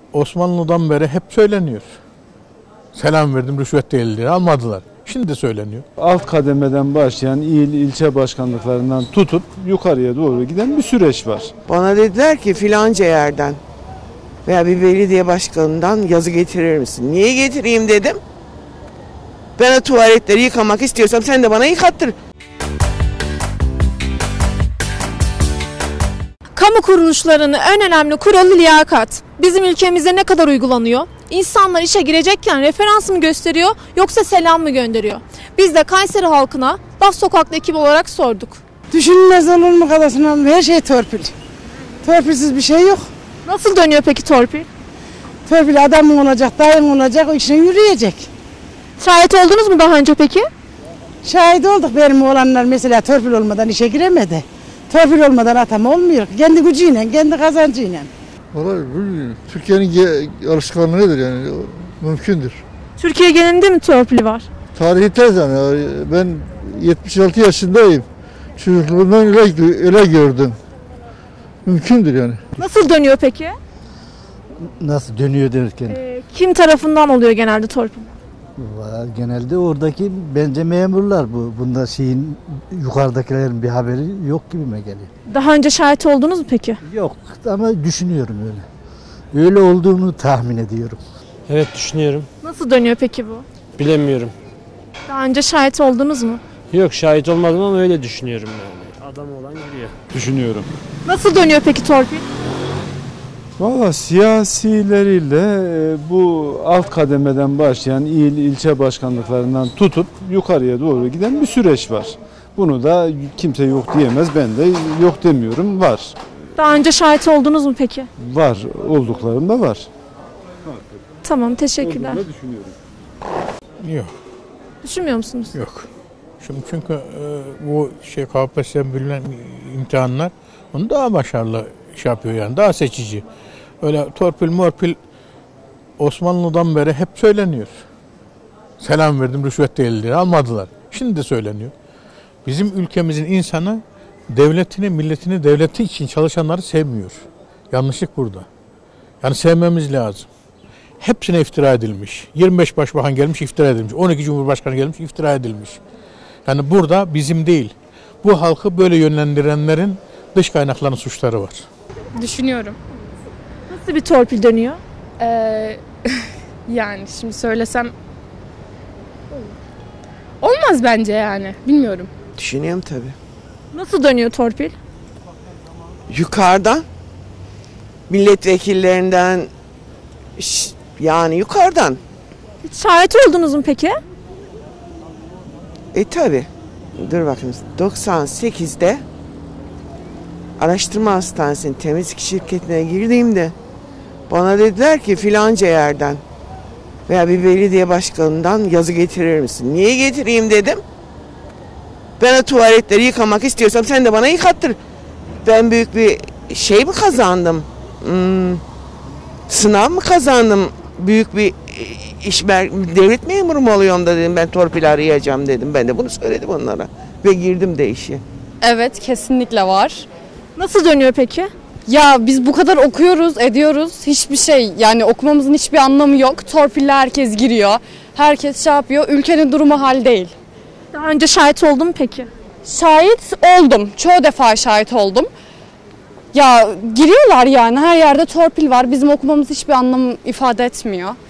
Osmanlı'dan beri hep söyleniyor. Selam verdim, rüşvet değildir, almadılar. Şimdi de söyleniyor. Alt kademeden başlayan il, ilçe başkanlıklarından tutup yukarıya doğru giden bir süreç var. Bana dediler ki filanca yerden veya bir belediye başkanından yazı getirir misin? Niye getireyim dedim. Ben o tuvaletleri yıkamak istiyorsam sen de bana yıkattır. Kamu kuruluşlarının en önemli kuralı liyakat. Bizim ülkemizde ne kadar uygulanıyor? İnsanlar işe girecekken referans mı gösteriyor yoksa selam mı gönderiyor? Biz de Kayseri halkına Laf Sokak'ta ekibi olarak sorduk. Düşünülmez olur mu kadasına? Her şey torpil. Torpilsiz bir şey yok. Nasıl dönüyor peki torpil? Torpil adamın olacak, dayın olacak, o işin yürüyecek. Şahit oldunuz mu daha önce peki? Şahit olduk, benim oğlanlar mesela torpil olmadan işe giremedi. Torpil olmadan atam olmuyor. Kendi gücüyle, kendi kazancıyla. Vallahi Türkiye'nin alışkanlığı nedir yani? Mümkündür. Türkiye genelinde mi torpil var? Tarihi tez yani. Ben 76 yaşındayım. Çocukluğumdan öyle gördüm. Mümkündür yani. Nasıl dönüyor peki? Nasıl dönüyor derken? Kim tarafından oluyor genelde torpil? Genelde oradaki bence memurlar bunda yukarıdakilerin bir haberi yok gibime geliyor. Daha önce şahit oldunuz mu peki? Yok ama düşünüyorum öyle. Öyle olduğunu tahmin ediyorum. Evet düşünüyorum. Nasıl dönüyor peki bu? Bilemiyorum. Daha önce şahit oldunuz mu? Yok şahit olmadım ama öyle düşünüyorum yani. Adam olan giriyor. Düşünüyorum. Nasıl dönüyor peki torpil? Valla siyasiyleriyle bu alt kademeden başlayan il, ilçe başkanlıklarından tutup yukarıya doğru giden bir süreç var. Bunu da kimse yok diyemez, ben de yok demiyorum, var. Daha önce şahit oldunuz mu peki? Var, olduklarım da var. Tamam, teşekkürler. Düşünüyorum. Yok, Düşünmüyor musunuz? yok. Çünkü bu KPSS'den bilinen imtihanlar onu daha başarılı yapıyor yani, daha seçici. Öyle torpil morpil Osmanlı'dan beri hep söyleniyor. Selam verdim, rüşvet değildir, almadılar. Şimdi de söyleniyor. Bizim ülkemizin insanı devletini, milletini, devleti için çalışanları sevmiyor. Yanlışlık burada. Yani sevmemiz lazım. Hepsine iftira edilmiş. 25 başbakan gelmiş, iftira edilmiş. 12 cumhurbaşkanı gelmiş, iftira edilmiş. Yani burada bizim değil, bu halkı böyle yönlendirenlerin dış kaynakların suçları var. Düşünüyorum. Nasıl bir torpil dönüyor? Yani şimdi söylesem olmaz bence yani. Bilmiyorum. Düşünüyorum tabii. Nasıl dönüyor torpil? Yukarıdan, milletvekillerinden, yani yukarıdan. Hiç şahit oldunuz mu peki? Tabii. Dur bakayım. 98'de araştırma hastanesinin temizlik şirketine girdiğimde bana dediler ki filanca yerden veya bir belediye başkanından yazı getirir misin? Niye getireyim dedim. Ben o tuvaletleri yıkamak istiyorsam sen de bana yıkattır. Ben büyük bir şey mi kazandım? Sınav mı kazandım? Büyük bir devlet memuru mu oluyorum da dedim, ben torpil arayacağım dedim. Ben de bunu söyledim onlara ve girdim de işe. Evet, kesinlikle var. Nasıl dönüyor peki? Ya biz bu kadar okuyoruz, ediyoruz. Hiçbir şey, yani okumamızın hiçbir anlamı yok. Torpille herkes giriyor. Herkes şey yapıyor. Ülkenin durumu hal değil. Daha önce şahit oldun mu peki? Şahit oldum. Çoğu defa şahit oldum. Ya giriyorlar yani, her yerde torpil var. Bizim okumamız hiçbir anlam ifade etmiyor.